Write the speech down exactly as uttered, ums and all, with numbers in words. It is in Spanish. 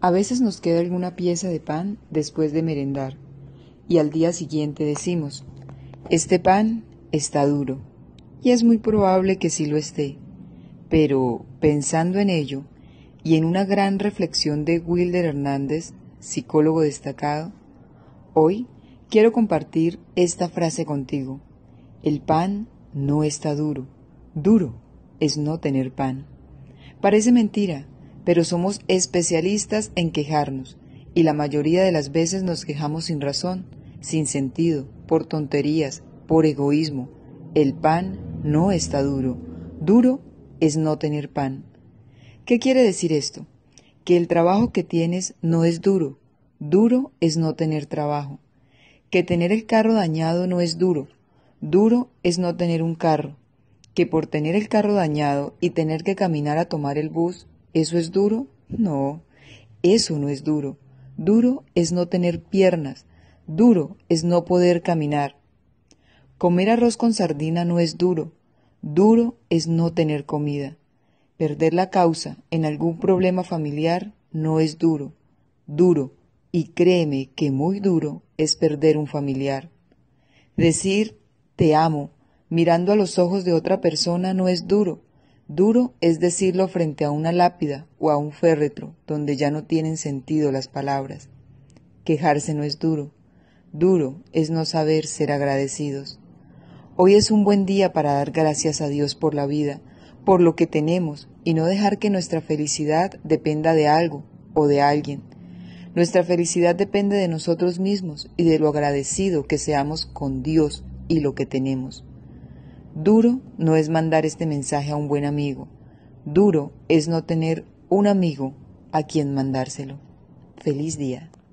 A veces nos queda alguna pieza de pan después de merendar y al día siguiente decimos, este pan está duro, y es muy probable que sí lo esté, pero pensando en ello y en una gran reflexión de Wilder Hernández, psicólogo destacado, hoy quiero compartir esta frase contigo. El pan no está duro, duro es no tener pan. Parece mentira, pero somos especialistas en quejarnos, y la mayoría de las veces nos quejamos sin razón, sin sentido, por tonterías, por egoísmo. El pan no está duro, duro es no tener pan. ¿Qué quiere decir esto? Que el trabajo que tienes no es duro, duro es no tener trabajo. Que tener el carro dañado no es duro, duro es no tener un carro. Que por tener el carro dañado y tener que caminar a tomar el bus, ¿eso es duro? No, eso no es duro. Duro es no tener piernas, duro es no poder caminar. Comer arroz con sardina no es duro, duro es no tener comida. Perder la causa en algún problema familiar no es duro, duro, y créeme que muy duro es perder un familiar. Decir te amo mirando a los ojos de otra persona no es duro, duro es decirlo frente a una lápida o a un féretro donde ya no tienen sentido las palabras. Quejarse no es duro, duro es no saber ser agradecidos. Hoy es un buen día para dar gracias a Dios por la vida, por lo que tenemos, y no dejar que nuestra felicidad dependa de algo o de alguien. Nuestra felicidad depende de nosotros mismos y de lo agradecido que seamos con Dios y lo que tenemos. Duro no es mandar este mensaje a un buen amigo, duro es no tener un amigo a quien mandárselo. Feliz día.